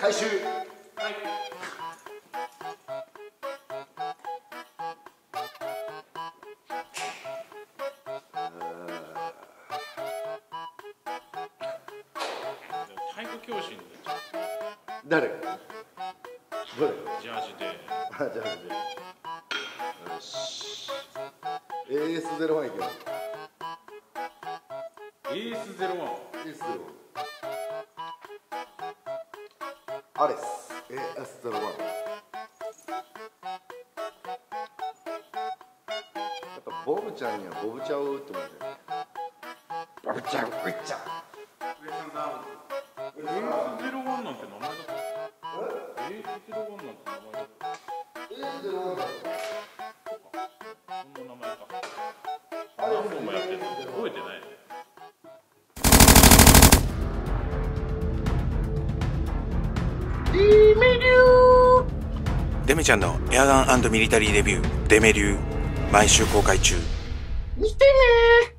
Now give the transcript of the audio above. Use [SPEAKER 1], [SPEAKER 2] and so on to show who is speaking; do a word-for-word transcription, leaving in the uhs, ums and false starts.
[SPEAKER 1] 回収。はい。
[SPEAKER 2] 体育教師に
[SPEAKER 1] 誰？どれ？
[SPEAKER 2] ジャージで。
[SPEAKER 1] あ、ジャージで。よし。エーエスゼロワン いけます。
[SPEAKER 2] エーエスゼロワン。
[SPEAKER 1] エーエスゼロワン。アレス エーエスゼロワン。やっぱボブちゃんにはボブちゃんを打ってもらいたい。ボブちゃん、うっちゃん。
[SPEAKER 2] エーエスゼロワンなんて名前だった。エーエスゼロワンなんて名前だった。
[SPEAKER 1] エーエスゼロワンだった。
[SPEAKER 2] そんな名前か。何本もやってるの覚えてないね。
[SPEAKER 3] デメちゃんのエアガン&ミリタリーレビューデメリュー毎週公開中。
[SPEAKER 1] 見てねー。